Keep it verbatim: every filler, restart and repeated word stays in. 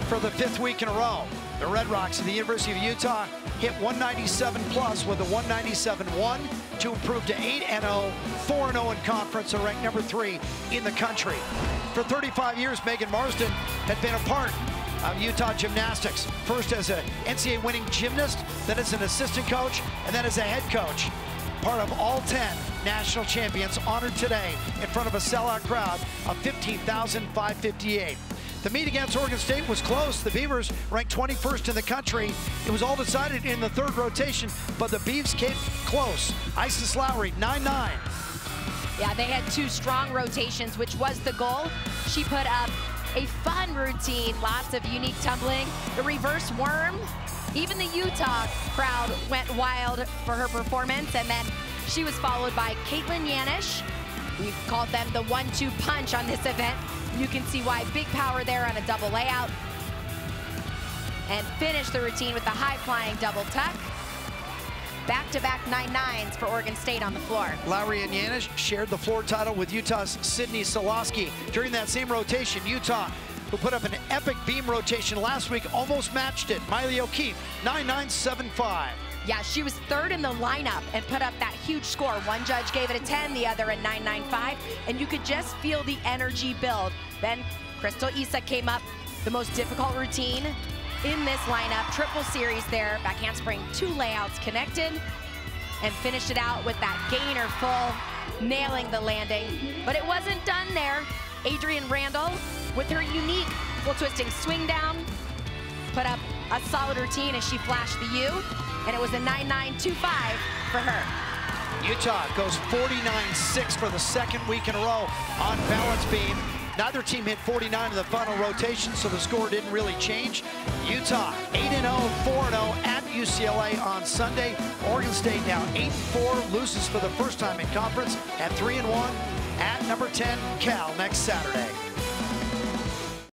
For the fifth week in a row, the Red Rocks of the University of Utah hit one ninety-seven plus with a one ninety-seven one to improve to eight and oh, four and oh in conference, and ranked number three in the country. For thirty-five years, Megan Marsden had been a part of Utah Gymnastics, first as an N C double A winning gymnast, then as an assistant coach, and then as a head coach. Part of all ten national champions honored today in front of a sellout crowd of fifteen thousand five hundred fifty-eight. The meet against Oregon State was close. The Beavers ranked twenty-first in the country. It was all decided in the third rotation, but the Beavs came close. Isis Lowry, nine nine. Yeah, they had two strong rotations, which was the goal. She put up a fun routine, lots of unique tumbling, the reverse worm. Even the Utah crowd went wild for her performance, and then she was followed by Caitlin Yanish. We've called them the one two punch on this event. You can see why. Big power there on a double layout. And finish the routine with the high-flying double tuck. Back-to-back nine nines for Oregon State on the floor. Lowry and Yanish shared the floor title with Utah's Sydney Soloski. During that same rotation, Utah, who put up an epic beam rotation last week, almost matched it. Maile O'Keefe, nine nine seven five. Yeah, she was third in the lineup and put up that huge score. One judge gave it a ten, the other a nine nine five, and you could just feel the energy build. Then Crystal Issa came up, the most difficult routine in this lineup. Triple series there, back handspring, two layouts connected, and finished it out with that gainer full, nailing the landing. But it wasn't done there. Adrienne Randall, with her unique full twisting swing down, put up a solid routine as she flashed the U, and it was a nine nine two five for her. Utah goes forty-nine six for the second week in a row on balance beam. Neither team hit forty-nine in the final rotation, so the score didn't really change. Utah eight and oh, four and oh at U C L A on Sunday. Oregon State now eight and four, loses for the first time in conference at three and one at number ten Cal next Saturday.